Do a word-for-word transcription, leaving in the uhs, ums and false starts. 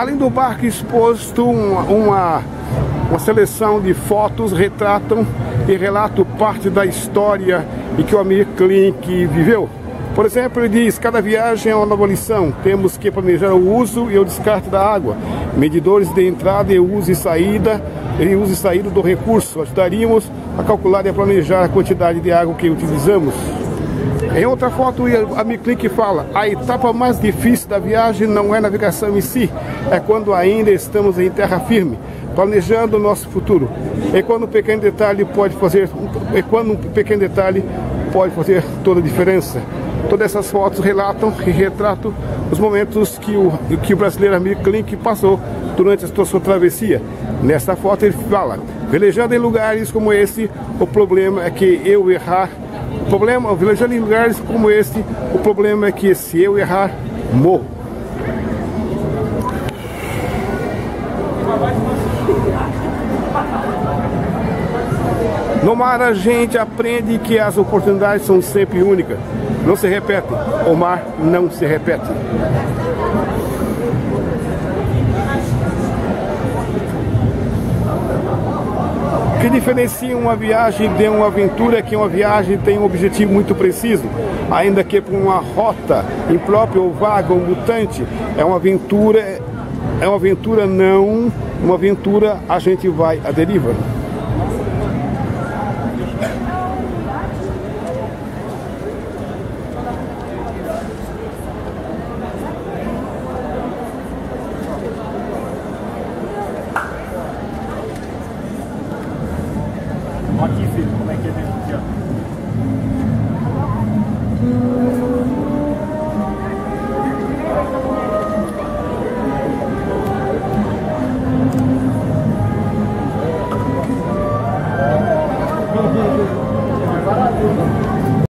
Além do barco exposto, uma, uma, uma seleção de fotos retratam e relatam parte da história em que o Almir Klink viveu. Por exemplo, ele diz: cada viagem é uma nova lição, temos que planejar o uso e o descarte da água, medidores de entrada e uso e saída, e uso e saída do recurso, ajudaríamos a calcular e a planejar a quantidade de água que utilizamos. Em outra foto, o Almir Klink fala: a etapa mais difícil da viagem não é a navegação em si, é quando ainda estamos em terra firme, planejando o nosso futuro. E quando um pequeno detalhe pode fazer, e quando um pequeno detalhe pode fazer toda a diferença. Todas essas fotos relatam e retratam os momentos que o, que o brasileiro Almir Klink passou durante a sua travessia. Nesta foto ele fala: velejando em lugares como esse, o problema é que eu errar. O problema, velejando em lugares como esse, o problema é que se eu errar, morro. No mar a gente aprende que as oportunidades são sempre únicas, não se repetem. O mar não se repete. O que diferencia uma viagem de uma aventura é que uma viagem tem um objetivo muito preciso, ainda que por uma rota imprópria ou vaga ou mutante. É uma aventura, é uma aventura não, uma aventura a gente vai à deriva.